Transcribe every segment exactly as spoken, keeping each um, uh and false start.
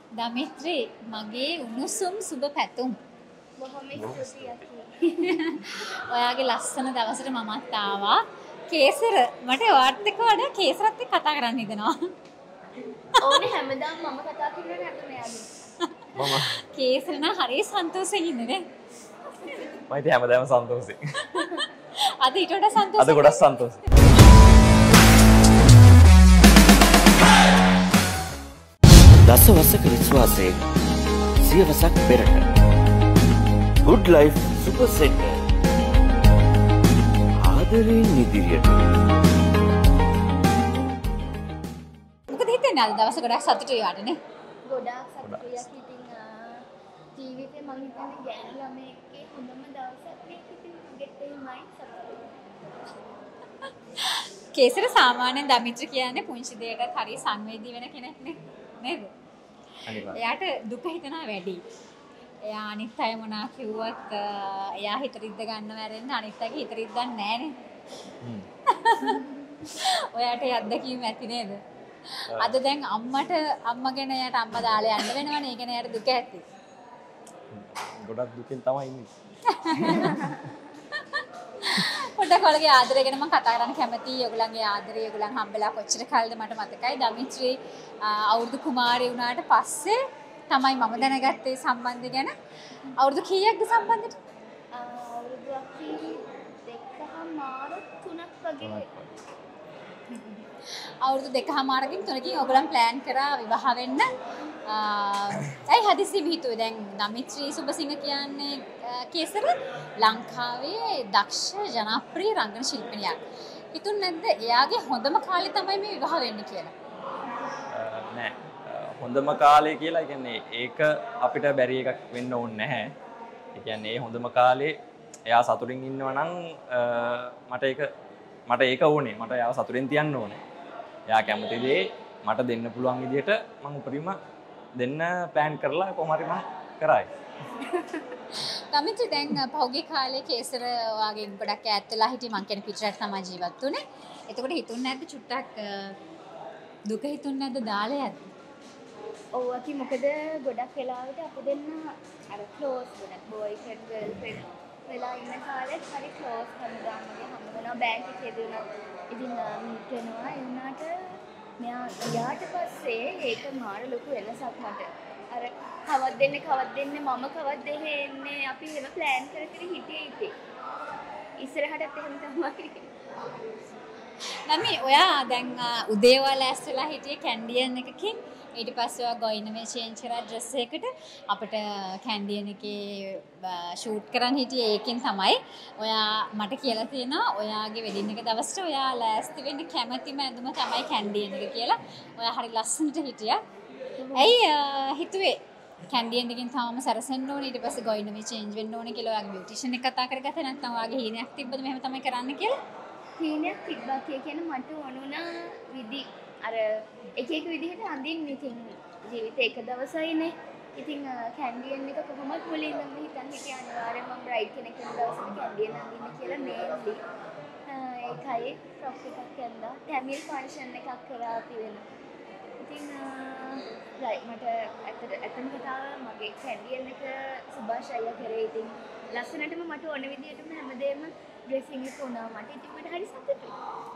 දමිත්‍රි මගේ උණුසුම් සුබ පැතුම්. බොහොම ස්තුතියි. ඔයාගේ ලස්සන දවසට මමත් ආවා. කේසර මට ඔයාත් එක්ක වඩා කේසරත් එක්ක කතා කරන්න හිතෙනවා. ඕනේ හැමදාම මම කතා කරන්නේ නැද්ද මෙයාගේ? මම කේසර නම් හරිය සන්තෝෂෙන් ඉන්නේ නේ. මම ඉතින් හැමදාම සන්තෝෂයි. අද ඊට වඩා සන්තෝෂයි. අද ගොඩක් සන්තෝෂයි. දසවසක විශ්වාසයෙන් සියවසක් පෙරට Good Life Super Center ආදරයෙන් ඉදිරියට. මොකද හිතන්නේ අද දවස ගොඩක් සතුටුයි වාටනේ. ගොඩාක් සතුටුයි. ඉතින් ජීවිතේ මම හිතන්නේ ගෑනු ළමයෙක්ගේ හොඳම දවසක් මේක. ඉතින් මගෙත් එහෙමයි සතුටුයි. කේසර සාමාන්‍යයෙන් දමිත්‍ර කියන්නේ පුංචි දෙයකට හරිය සංවේදී වෙන කෙනෙක් නේ. නේද? එයාට දුක හිතනවා වැඩි. එයා අනිත් අය මොනා කිව්වත් එයා හිත රිද්ද ගන්නව ඇරෙන්න අනිත් අයගේ හිත රිද්දන්නේ නැහනේ. හ්ම්. ඔයාට ඒ අත්දැකීම ඇති නේද? අද දැන් අම්මට අම්මගෙන එයාට අම්මා දාලා යන්න වෙනවනේ. ඒ කියන්නේ එයාට දුක ඇති. ගොඩක් දුකින් තමයි ඉන්නේ. පොඩ්ඩක් ඔයාලගේ ආදරය ගැන මම කතා කරන්න කැමතියි. ඔයගොල්ලන්ගේ ආදරය ඔයගොල්ලන් හම්බෙලා කොච්චර කාලෙද මට මතකයි. දමිත්‍රි අවුරුදු කුමාරී වුණාට පස්සේ තමයි මම දැනගත්තේ සම්බන්ධය ගැන. අවුරුදු කීයක්ද සම්බන්ධෙට? අවුරුදු අපි දෙකමාර තුනක් වගේ. අවුරුදු දෙකමාරකින් තුනකින් ඔයගොල්ලන් ප්ලෑන් කරා විවාහ වෙන්න. ඇයි හදිස්සියෙම හිතුවේ? දැන් දමිත්‍රි සුබසිංහ කියන්නේ කේසර ලංකාවේ දක්ෂ ජනප්‍රිය රංගන ශිල්පිනියක්. හිතුන්නේ නැද්ද එයාගේ හොඳම කාලේ තමයි මේ විවාහ වෙන්න කියලා? නෑ. හොඳම කාලේ කියලා කියන්නේ ඒක අපිට බැරි එකක් වෙන්න ඕනේ නැහැ. ඒ කියන්නේ ඒ හොඳම කාලේ එයා සතුටින් ඉන්නවා නම් මට ඒක මට ඒක ඕනේ. මට එයාව සතුටින් තියන්න ඕනේ. එයා කැමති දේ මට දෙන්න පුළුවන් විදිහට මම උපරිම දෙන්න ප්ලෑන් කරලා කොහොම හරි මම කරායි. දමිත්‍රි දැන් පහුගිය කාලේ කේසර ඔයාගේ ගොඩක් ඈත් වෙලා හිටියේ. මං කියන්නේ පිටරට තමයි ජීවත් වුනේ. එතකොට හිතුන්නේ නැද්ද චුට්ටක් දුක හිතුන්නේ නැද්ද දාලා යද්දි? ඔව් අපි මොකද ගොඩක් වෙලාවට අපි දෙන්න අර ක්ලෝස් වෙන බොයිෆ්‍රෙන්ඩ් ගර්ල්ෆ්‍රෙන්ඩ් වෙලා ඉන්න කාලෙත් හරි ක්ලෝස් හැමදාම වගේ හම්බ වෙනවා බෑන්ක් එකේ දුණා. ඉතින් මීට් වෙනවා ඒ වුණාට මෙයා ඊට පස්සේ ඒක මාර ලොකු වෙනසක් මට. අර කවත් දෙන්නේ කවත් දෙන්නේ මම කවත් දෙහේ එන්නේ අපි එහෙම ප්ලෑන් කර කර හිටියේ ඉතින්. ඉස්සරහටත් එහෙම තමයි. නමි ඔයා දැන් උදේවල් ඇස්ලා හිටියේ කැන්ඩියන් එකකින්. ඊට පස්සේ ඔයා ගොයින් මේ චේන්ජ් කරා ඩ්‍රෙස් එකකට අපිට කැන්ඩියන් එකේ ෂූට් කරන්න හිටියේ ඒකෙන් තමයි. ඔයා මට කියලා තියෙනවා ඔයාගේ වෙඩින් එක දවසට ඔයා ලෑස්ති වෙන්න කැමතිම ඇඳුම තමයි කැන්ඩියන් එක කියලා. ඔයා හරි ලස්සනට හිටියා. ඇයි හිතුවේ කැන්ඩියන් එකකින් තාම සැරසෙන්න ඕනේ ඊට පස්සේ ගොයින් මේ චේන්ජ් වෙන්න ඕනේ කියලා ඔයාගේ බියුටිෂියන් එක කතා කරගත්තා නැත්නම් ඔයාගේ හීනයක් තිබ්බද මෙහෙම තමයි කරන්න කියලා? හීනයක් තිබ්බා කියන මට ඕනුණා විදි අර එක එක විදිහට අඳින්න. ඉතින් ජීවිතේ එක දවසයිනේ. ඉතින් කැන්ඩියන් එක කොහොමද මුලින්ම හිතන් හිටියේ අනිවාර්යයෙන්ම මම බ්‍රයිඩ් කෙනෙක් වෙන දවසට කැන්ඩියන් අඳින්න කියලා මේන්ලි. ඒකයි ෆ්‍රොක් එකක් ඇඳලා ටැමිල් ෆන්ක්ෂන් එකක් කරා අපි වෙන. ඉතින් රයිට් මට ඇත්තට ඇත්තම කතාව මගේ කැන්ඩියන් එක සුභාෂ් අයියා කරේ. ඉතින් ලස්සනටම මට ඕන විදිහටම හැමදේම ඩ්‍රෙසින් එක වුණා මට. ඉතින් මට හරි සතුටුයි.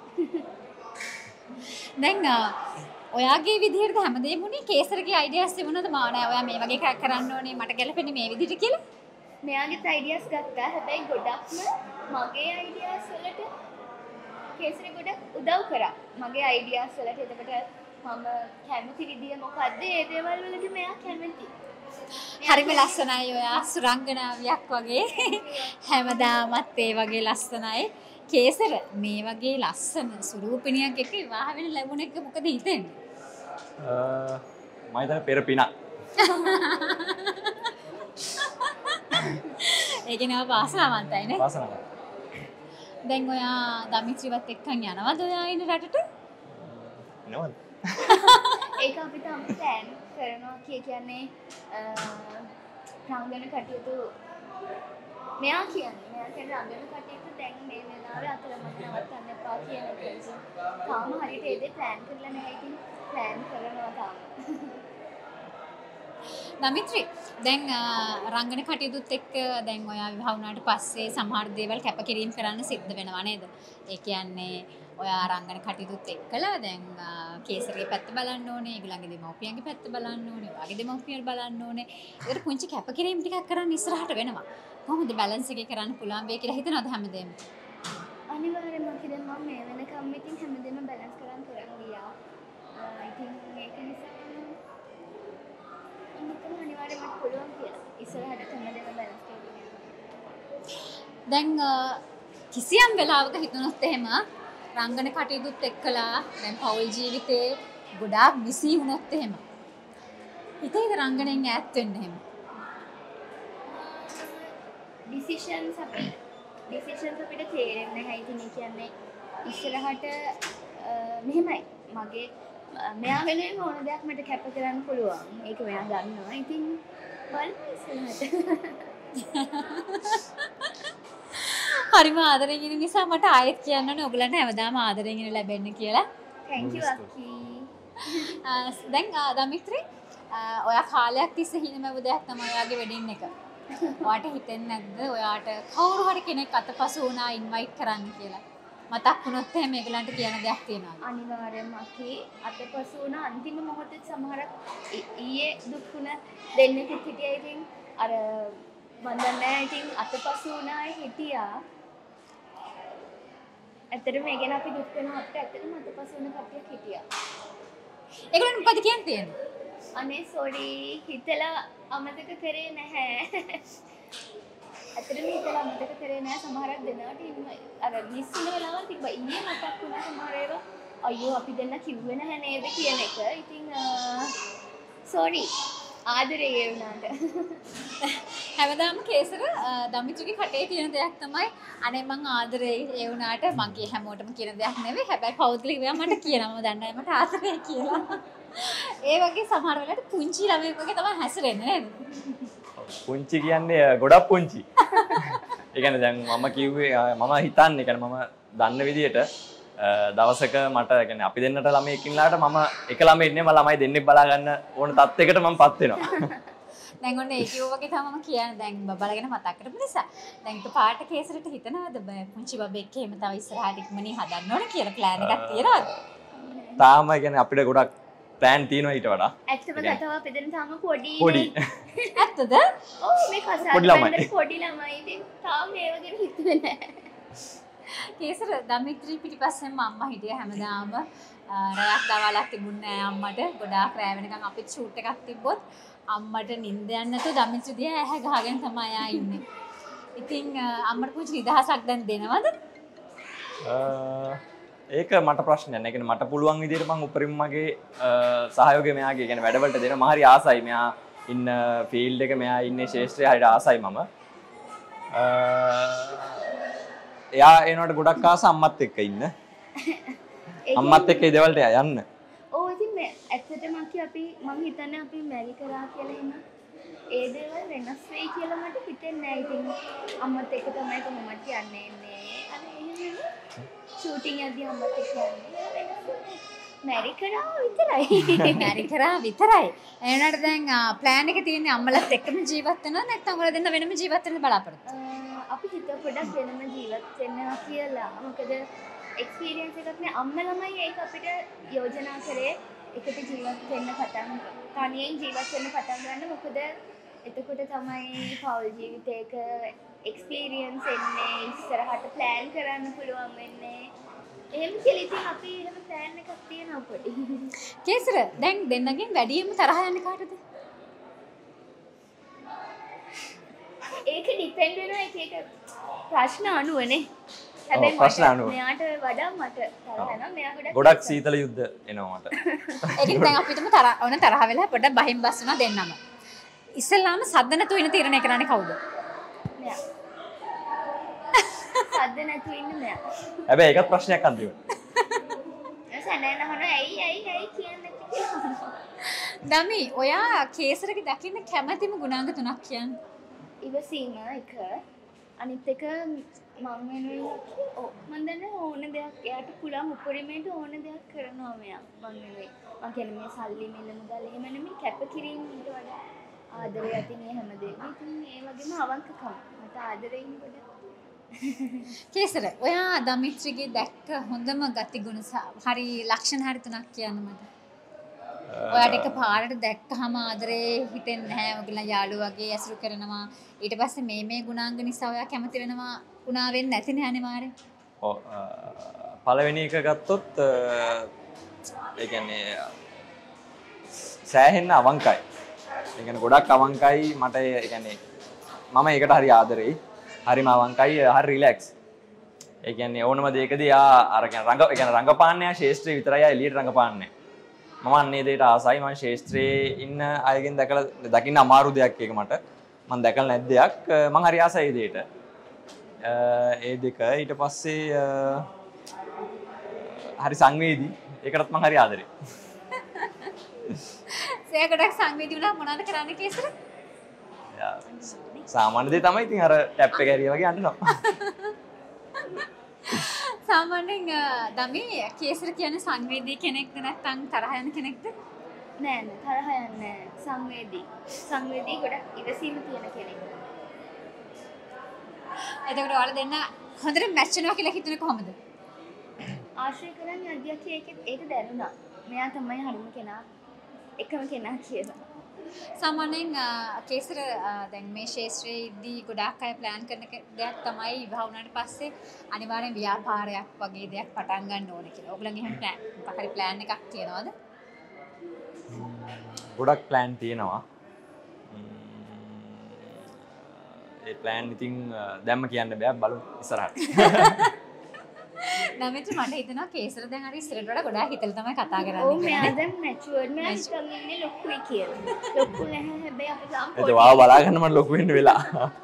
දැන් ඔයාගේ විදිහට හැමදේම උනේ කේසරගේ අයිඩියාස් තිබුණාද? මා නෑ ඔයා මේ වගේ එකක් කරන්න ඕනේ මට ගැලපෙන්නේ මේ විදිහට කියලා. මෙයාගේ අයිඩියාස් ගත්තා. හැබැයි ගොඩක්ම මගේ අයිඩියාස් වලට කේසර ගොඩක් උදව් කරා. මගේ අයිඩියාස් වලට. එතකොට මම කැමති විදිය මොකද්ද? ඒ දේවල් වලට මෙයා කැමති. හරිම ලස්සනයි ඔයා සුරංගනාවියක් වගේ. හැමදාමත් ඒ වගේ ලස්සනයි. කේසර මේ වගේ ලස්සන සුරූපිනියක් එක්ක විවාහ වෙන්න ලැබුණ එක මොකද හිතෙන්නේ? අ මම හිතන්නේ පෙර පිනක්. ඒක නේ වාසනාවන්තයි නේ. වාසනාවක්. දැන් ඔයා දමිත්‍රිවත් එක්කන් යනවද ඔයා ඉන්න රටට? නේද? ඒක අපි තාම ප්ලෑන් කරනවා. කිය කියන්නේ රංගන කටයුතු මෙයා කියන්නේ මෙයා කියන්නේ රංගන කටයුතු දැන් මේ වෙලාවේ අතරමැද නවත්තන්න එපා කියන එක. තාම හරියට ඒ දේ ප්ලෑන් කරලා නැහැ. ඉතින් ප්ලෑන් කරනවා තාම. දමිත්‍රි දැන් රංගන කටයුතුත් එක්ක දැන් ඔයා විවාහ වුණාට පස්සේ සමහර දේවල් කැපකිරීම කරන්න සිද්ධ වෙනවා නේද? ඒ කියන්නේ ඔයා රංගන කටයුතුත් එක්කලා දැන් කේසරගේ පැත්ත බලන්න ඕනේ, ඒගොල්ලන්ගේ දෙමව්පියන්ගේ පැත්ත බලන්න ඕනේ, ඔයාගේ දෙමව්පියන් බලන්න ඕනේ. ඒකට පුංචි කැපකිරීම ටිකක් කරන්න ඉස්සරහට වෙනවා. කොහොමද බැලන්ස් එක කරන්න පුළුවන් වෙයි කියලා හිතනවද හැමදේම? අනිවාර්යයෙන්ම කිව්වා මම මේ වෙනකම් ඉතින් හැමදේම බැලන්ස් කරන් කරන් ගියා. ඉතින් ඒක නිසා ඉතින් අනිවාර්යයෙන්ම පුළුවන් කියලා. ඉස්සරහට හැමදේම බැලන්ස් කරගන්න. දැන් කිසියම් වෙලාවක හිතුනොත් එහෙම රංගන කටයුතුත් එක්කලා දැන් පෞල් ජීවිතේ ගොඩාක් බිසි වුණොත් එහෙම හිතේද රංගනෙන් ඈත් වෙන්න එහෙම? ඩිසිෂන්ස් අපි ඩිසිෂන්ස් අපිට තේරෙන්නේ නැහැ. ඉතින් ඒ කියන්නේ ඉස්සරහට මෙහෙමයි මගේ මෙයා වෙනුවෙන් ඕන දෙයක් මට කැප කරන්න පුළුවන්. ඒක මෙයා දන්නවා. ඉතින් බලමු ඉස්සරහට. හරිම ආදරෙන් ඉන්න නිසා මට ආයෙත් කියන්න ඕනේ ඔයගලන්ට හැමදාම ආදරෙන් ඉන්න ලැබෙන්න කියලා. thank you අක්කි. දැන් දමිත්‍රි ඔයා කාලයක් තිස්සේ හිනමව දෙයක් තමයි ඔයාගේ වෙඩින් එක. ඔයාට හිතෙන්නේ නැද්ද ඔයාට කවුරු හරි කෙනෙක් අතපසු වුණා ඉන්වයිට් කරන්න කියලා? මතක් වුණොත් එහෙම ඒගොල්ලන්ට කියන දෙයක් තියෙනවා. අනිවාර්යයෙන්ම අක්කි අතපසු වුණා අන්තිම මොහොතේ සමහරක් ඊයේ දුක් වුණ දෙන්නෙකුත් හිටියා. ඉතින් අර මම දන්නේ ඉතින් අතපසු වුණා හිටියා. ඇත්තටම ඒ ගැන අපි දුක් වෙනවා අපිට ඇත්තටම අතපසු වෙන කට්ටියක් හිටියා. ඒගොල්ලන් මොකද කියන්නේ? අනේ සෝරි හිතලා අමතක කරේ නැහැ. ඇත්තටම හිතලා අමතක කරේ නැහැ සමහරක් දෙනාට අර මිස් වෙන වෙලාවල් තිබ්බා. ඊයේ මතක් වුණා සමහර ඒවා අයියෝ අපි දෙන්න කිව්වේ නැහැ නේද කියන එක. ඉතින් සෝරි ආදරේ ඒ වුණාට. හැමදාම කේසර දමිත්‍රගේ කටේ තියෙන දෙයක් තමයි අනේ මං ආදරේ ඒ වුණාට මගේ හැමෝටම කියන දෙයක් නෙවෙයි. හැබැයි පෞද්ගලික වෙලා මට කියනවා මම දන්නේ මට ආදරේ කියලා. ඒ වගේ සමහර වෙලාවට පුංචි ළමයෙක් වගේ තමයි හැසිරෙන්නේ නේද? පුංචි කියන්නේ ගොඩක් පුංචි. ඒ කියන්නේ දැන් මම කිව්වේ මම හිතන්නේ කියන්නේ මම දන්න විදිහට දවසක මට කියන්නේ අපි දෙන්නට ළමයෙක් ඉන්නාට මම එක ළමයෙක් නේ මම ළමයි දෙන්නෙක් බලා ගන්න ඕන තත්යකට මම පත් වෙනවා. දැන් ඔන්න ඒක වගේ තමයි මම කියන්නේ දැන් බබලගෙන මතක් කරපු නිසා. දැන් ඒක පාට කේසරට හිතනවද පුංචි බබෙක් එහෙම තව ඉස්සරහට ඉක්මනින් හදන්න ඕන කියලා ප්ලෑන් එකක් තියනවද? තාම කියන්නේ අපිට ගොඩක් ප්ලෑන් තියෙනවා ඊට වඩා. ඇත්තම කතාව අපි දෙන්න තාම පොඩි පොඩි. ඇත්තද? ඔව් මේ කසාද පොඩි ළමයි. පොඩි ළමයි ඉතින් තාම ඒව ගැන හිතුවේ නැහැ. කේසර දමිත්‍රි පිටිපස්සෙන්ම අම්මා හිටියා හැමදාම. රැයක් දවල්ක් තිබුණේ නැහැ අම්මට. ගොඩාක් රැ වෙනකන් අපිත් ෂූට් එකක් තිබ්බොත් අම්මට නිින්ද යන්නේ නැතුව දමිත්‍රි දිහා ඇහැ ගහගෙන තමයි ආ ඉන්නේ. ඉතින් අම්මට පුංචි නිදහසක් දැන් දෙනවද? ඒක මට ප්‍රශ්නයක් නෑ. ඒ කියන්නේ මට පුළුවන් විදිහට මම උපරිම මගේ සහයෝගය මෙයාගේ කියන්නේ වැඩවලට දෙනවා. මම හරි ආසයි මෙයා ඉන්න ෆීල්ඩ් එක මෙයා ඉන්නේ ශේෂ්ත්‍රය හරියට ආසයි මම. එයා එනකොට ගොඩක් ආස අම්මත් එක්ක ඉන්න. අම්මත් එක්ක ඒ දේවල්ට යන්න. ඔව් ඉතින් මේ ඇත්තටම අපි මම හිතන්නේ අපි මැරි කරා කියලා එහෙම ඒ දේවල් වෙනස් වෙයි කියලා මට හිතෙන්නේ නැහැ. ඉතින් අම්මත් එක්ක තමයි කොහොමද යන්නේ එන්නේ. අර එහෙම ෂූටින් යද්දී අම්මත් එක්ක යන්නේ. මැරි කරා විතරයි. මැරි කරා විතරයි. එනකට දැන් ප්ලෑන් එක තියෙන්නේ අම්මලත් එක්කම ජීවත් වෙනවා නැත්නම් ඔයාලා දෙන්න වෙනම ජීවත් වෙන්න බලාපොරොත්තු. අපි හිත පොඩක් වෙනම ජීවත් වෙනවා කියලා. මොකද එක්ස්පීරියන්ස් එකක් නේ අම්ම ළමයි ඒක අපිට යෝජනා කරේ එකට ජීවත් වෙන්න පටන් තනියෙන් ජීවත් වෙන්න පටන් ගන්න. මොකද එතකොට තමයි පෞල් ජීවිතයක එක්ස්පීරියන්ස් එන්නේ ඉස්සරහට ප්ලෑන් කරන්න පුළුවන් වෙන්නේ. එහෙම කියලා ඉතින් අපි එහෙම ප්ලෑන් එකක් තියෙනවා පොඩි. කේසර දැන් දෙන්නගෙන් වැඩියෙන්ම තරහ යන්නේ කාටද? ඒක ඩිපෙන්ඩ් වෙනවා එක එක ප්‍රශ්න අනුවනේ. හැබැයි ප්‍රශ්න අනුව මෙයාට වඩා මට තරහ යනවා. මෙයා ගොඩක් ගොඩක් සීතල යුද්ධ එනවා මට. ඒකින් දැන් අපිටම තරහ ඕන තරහ වෙලා පොඩ්ඩක් බහින් බස් වුණා දෙන්නම. ඉස්සෙල්ලාම සද්ද නැතුව ඉන්න තීරණය කරන්නේ කවුද? මෙයා. සද්ද නැතුව ඉන්න මෙයා. හැබැයි ඒකත් ප්‍රශ්නයක් අන්තිමට. සැනෑ නහන ඇයි ඇයි ඇයි කියන්නේ කියලා. දමි ඔයා කේසරගේ දකින්න කැමැතිම ගුණාංග තුනක් කියන්න. ඉවසීම එක අනිත් එක මම වෙනුවෙන් ඔව් මම දන්නේ ඕන දෙයක් එයාට පුළුවන් උපරිමයට ඕන දෙයක් කරනවා මෙයා මම වෙනුවෙන්. මම කියන්නේ මේ සල්ලි මිල මුදල් එහෙම නෙමෙයි කැපකිරීම ඊට වඩා ආදරය අතින් ඒ හැමදේම. ඉතින් ඒ වගේම අවංකකම. මට ආදරෙයින් ගොඩක්. කේසර ඔයා දමිත්‍රිගේ දැක්ක හොඳම ගතිගුණ හරි ලක්ෂණ හරි තුනක් කියන්න මට. ඔයාට එක පාරට දැක්කහම ආදරේ හිතෙන්නේ නැහැ. ඔයගොල්ලෝ යාළුවෝ වගේ ඇසුරු කරනවා. ඊට පස්සේ මේ මේ ගුණාංග නිසා ඔයා කැමති වෙනවා උනා වෙන්නේ නැතිනේ අනිවාර්යෙන්. ඔව් පළවෙනි එක ගත්තොත් ඒ කියන්නේ සෑහෙන්න අවංකයි. ඒ කියන්නේ ගොඩක් අවංකයි මට ඒ කියන්නේ මම ඒකට හරි ආදරෙයි. හරිම අවංකයි හරි රිලැක්ස්. ඒ කියන්නේ ඕනම දෙයකදී යා අර කියන්නේ රංග ඒ කියන්නේ රංගපාන්නේ යා ශේෂ්ත්‍රයේ විතරයි ආ එළියට රංගපාන්නේ. මම අන්නේ දෙයට ආසයි. මම ශේෂ්ත්‍රයේ ඉන්න අයගෙන් දැකලා දකින්න අමාරු දෙයක් ඒක මට. මම දැකලා නැත් දෙයක්. මම හරි ආසයි ඒ දෙයට. ඒ දෙක ඊට පස්සේ හරි සංවේදී. ඒකටත් මම හරි ආදරෙයි. සේකටක් සංවේදී වුණා මොනවද කරන්නේ කේසර? සාමාන්‍ය දේ තමයි ඉතින් අර ටැප් එක ඇරියා වගේ අඬනවා. සාමාන්‍යයෙන් දමි කේසර කියන්නේ සංවේදී කෙනෙක්ද නැත්නම් තරහ යන කෙනෙක්ද? නෑ නෑ තරහ යන්නේ සංවේදී. සංවේදී ගොඩක් ඉවසීම තියෙන කෙනෙක්. එතකොට ඔයාලා දෙන්න හොඳට මැච් වෙනවා කියලා හිතුනේ කොහොමද? ආශ්‍රය කරන්නේ අධ්‍යක්ෂ ඒක ඒක දැනුණා. මෙයා තමයි හරිම කෙනා. එකම කෙනා කියලා. සාමාන්‍යයෙන් කේසර දැන් මේ ශාස්ත්‍රයේ ඉදී ගොඩාක් අය ප්ලෑන් කරන දෙයක් තමයි විවාහ වුණාට පස්සේ අනිවාර්යෙන් ව්‍යාපාරයක් වගේ දෙයක් පටන් ගන්න ඕනේ කියලා. ඔයගොල්ලන්ගේ එහෙම ප්ලෑන් මොකක් හරි ප්ලෑන් එකක් තියනවද? ගොඩක් ප්ලෑන් තියෙනවා. ඒ ප්ලෑන් ඉතින් දැම්ම කියන්න බෑ බලමු ඉස්සරහට. නමිට මට හිතෙනවා කේසර දැන් හරි ඉස්සරහට වඩා ගොඩාක් හිතලා තමයි කතා කරන්නේ. ඔව් මෙයා දැන් මැචුවර්ඩ් මෙයා හිතන් ඉන්නේ ලොකුයි කියලා. ලොකු නැහැ හැබැයි අපි තාම පොඩි. ඒක වාව බලා ගන්න මට ලොකු වෙන්න වෙලා.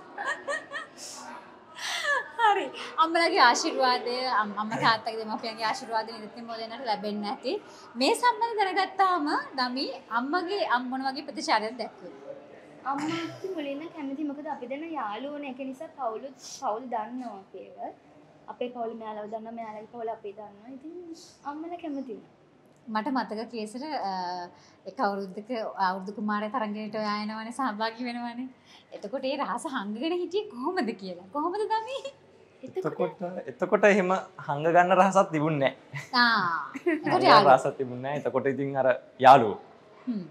හරි. අම්මලාගේ ආශිර්වාදය අම්මා තාත්තගේ දෙමාපියන්ගේ ආශිර්වාදය නිරන්තරයෙන් මොදෙන්නට ලැබෙන්නේ නැති. මේ සම්බන්ධ දැනගත්තාම දමි අම්මගේ අම් මොන වගේ ප්‍රතිචාරයක් දැක්වුවා? අම්මා අක්කි මුලින්ම කැමති මොකද අපි දෙන්න යාළුවෝනේ ඒක නිසා පවුලුත් පවුල් දන්නවා අපේව. අපේ පවුල මෙයාලව දන්නවා මෙයාලගේ පවුල අපි දන්නවා. ඉතින් අම්මලා කැමති මට මතක කේසර එක අවුරුද්දක අවුරුදු කුමාරය තරංගයට ඔයා එනවනේ සහභාගී වෙනවනේ. එතකොට ඒ රහස හංගගෙන හිටියේ කොහොමද කියලා. කොහොමද දමි? එතකොට එතකොට එහෙම හංග ගන්න රහසක් තිබුණේ නැහැ. ආ. එතකොට යාළුවෝ රහසක් තිබුණේ නැහැ. එතකොට ඉතින් අර යාළුවෝ. හ්ම්.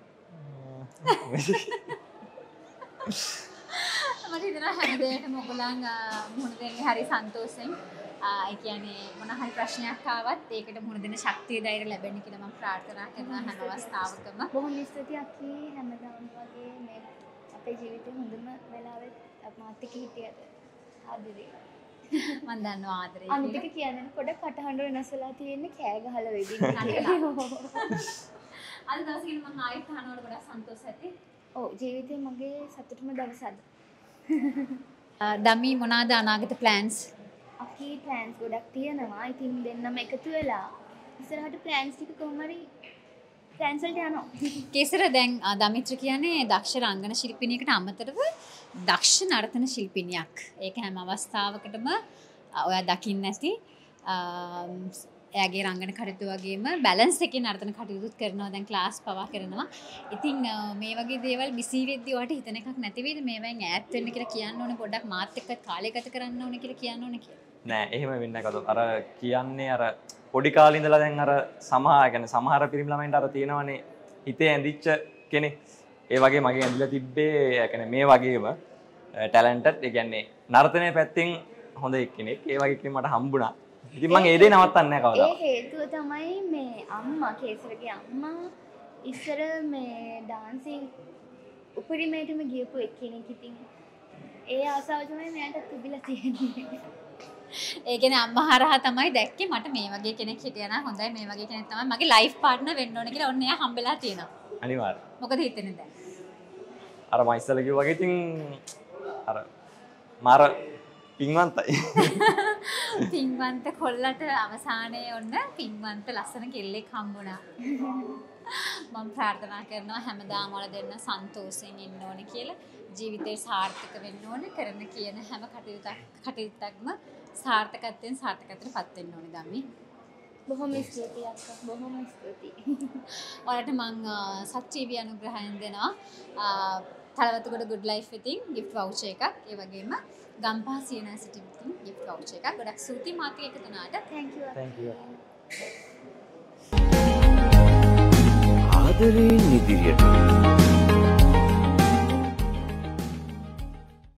මට හිතෙනවා හැමදේටම ඔයගොල්ලන් මුහුණ දෙන්නේ හරි සන්තෝෂෙන්. ඒ කියන්නේ මොන හරි ප්‍රශ්නයක් ආවත් ඒකට මුහුණ දෙන්න ශක්තිය ධෛර්ය ලැබෙන්න කියලා මම ප්‍රාර්ථනා කරනවා හැම අවස්ථාවකම. බොහොම ස්තුතියි අක්කි හැමදාම වගේ මේ අපේ ජීවිතේ හොඳම වෙලාවෙත් මාත් එක්ක හිටියද ආදරේ. මම දන්නවා ආදරේ අනිත් එක කියන්නේ පොඩක් කටහඬ වෙනස් වෙලා තියෙන්නේ කෑ ගහලා වෙදින්. අද දවසේ මම ආයෙත් අහනකොට ගොඩක් සන්තෝෂයි ඇති. ඔව් ජීවිතේ මගේ සතුටුම දවස අද. දමි මොනවාද අනාගත ප්ලෑන්ස්? අපි ප්ලෑන්ස් ගොඩක් තියෙනවා. ඉතින් දෙන්නම එකතු වෙලා ඉස්සරහට ප්ලෑන්ස් ටික කොහොම හරි ප්ලෑන්ස් වලට යනවා. කේසර දැන් දමිත්‍ර කියන්නේ දක්ෂ රංගන ශිල්පිනියකට අමතරව දක්ෂ නර්තන ශිල්පිනියක්. ඒක හැම අවස්ථාවකටම ඔයා දකින්න ඇති. එයාගේ රංගන කටයුතු වගේම බැලන්ස් එකේ නර්තන කටයුතුත් කරනවා. දැන් ක්ලාස් පවා කරනවා. ඉතින් මේ වගේ දේවල් බිසී වෙද්දී ඔයාට හිතන එකක් නැති වෙයිද මේවෙන් ඈත් වෙන්න කියලා කියන්න ඕනේ පොඩ්ඩක් මාත් එක්ක කාලය ගත කරන්න ඕනේ කියලා කියන්න ඕනේ කියලා. නෑ එහෙම වෙන්නේ නැහැ. අර කියන්නේ අර පොඩි කාලේ ඉඳලා දැන් අර සමහර කියන්නේ සමහර පිරිමි ළමයින්ට අර තියෙනවනේ හිතේ ඇඳිච්ච කෙනෙක්. ඒ වගේ මගේ ඇඳිලා තිබ්බේ ඒ කියන්නේ මේ වගේම ටැලන්ටඩ් ඒ කියන්නේ නර්තනයේ පැත්තෙන් හොඳ එක්කෙනෙක්. ඒ වගේ කෙනෙක් මට හම්බුණා. ඉතින් මම ඒ දේ නවත්තන්නේ නැහැ කවදාවත්. ඒ හේතුව තමයි මේ අම්මා කේසරගේ අම්මා ඉස්සර මේ ඩාන්සින් උපරිමයටම ගියපු එක්කෙනෙක්. ඉතින් ඒ ආසාව තමයි මට තිබිලා තියෙන්නේ. ඒ කියන්නේ අම්මා හරහා තමයි දැක්කේ මට මේ වගේ කෙනෙක් හිටියා නම් හොඳයි මේ වගේ කෙනෙක් තමයි මගේ ලයිෆ් පාර්ට්නර් වෙන්න ඕනේ කියලා ඔන්න එයා හම්බෙලා තියෙනවා. අනිවාර්යයෙන්. මොකද හිතෙන්නේ දැන්? අර මම ඉස්සෙල්ලා කිව්වා වගේ ඉතින් අර මාර පින්වන්තයි. පින්වන්ත කොල්ලට අවසානයේ ඔන්න පින්වන්ත ලස්සන කෙල්ලෙක් හම්බුණා. මම ප්‍රාර්ථනා කරනවා හැමදාම වල දෙන්න සන්තෝෂයෙන් ඉන්න ඕනේ කියලා. ජීවිතේ සාර්ථක වෙන්න ඕනේ. කරන කියන හැම කටයුත්තක් කටයුත්තක්ම සාර්ථකත්වයෙන් සාර්ථකත්වයට පත් වෙන්න ඕනේ ධම්මි. බොහොම ස්තුතියි අක්කා. බොහොම ස්තුතියි. ඔයාලට මම සත්‍චීවි අනුග්‍රහයෙන් දෙනවා. තලවතුගොඩ good life ඉතින් gift voucher එකක් ඒ වගේම ගම්පහ University ඉතින් gift voucher එකක් ගොඩක් ස්තුතියි මාත් එක්ක එකතු වුණාට thank you thank you ආදරයෙන් ඉදිරියට